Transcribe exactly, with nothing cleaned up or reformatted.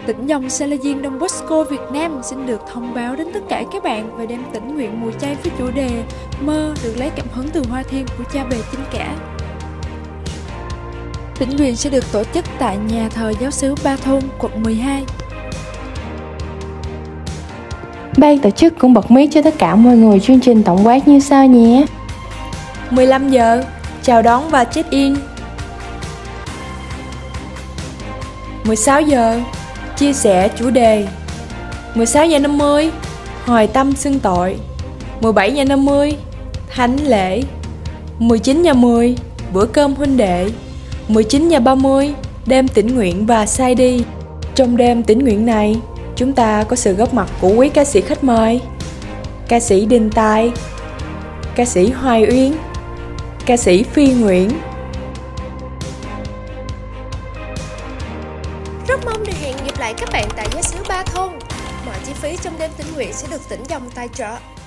Tỉnh dòng Salesian Don Bosco Việt Nam xin được thông báo đến tất cả các bạn về đêm tĩnh nguyện mùa chay với chủ đề Mơ, được lấy cảm hứng từ Hoa Thiên của cha bề Chính Cả. Tĩnh nguyện sẽ được tổ chức tại nhà thờ giáo xứ Ba Thôn, quận mười hai. Ban tổ chức cũng bật mí cho tất cả mọi người chương trình tổng quát như sau nhé. mười lăm giờ, chào đón và check-in. mười sáu giờ, chia sẻ chủ đề. mười sáu giờ năm mươi, hồi tâm xưng tội. mười bảy giờ năm mươi, thánh lễ. mười chín giờ mười, bữa cơm huynh đệ. mười chín giờ ba mươi, đêm tĩnh nguyện và say đi. Trong đêm tĩnh nguyện này, chúng ta có sự góp mặt của quý ca sĩ khách mời: ca sĩ Đình Tài, ca sĩ Hoài Uyên, ca sĩ Phi Nguyễn. Rất mong được hẹn gặp lại các bạn tại giáo xứ Ba Thôn. Mọi chi phí trong đêm tĩnh nguyện sẽ được tỉnh dòng tài trợ.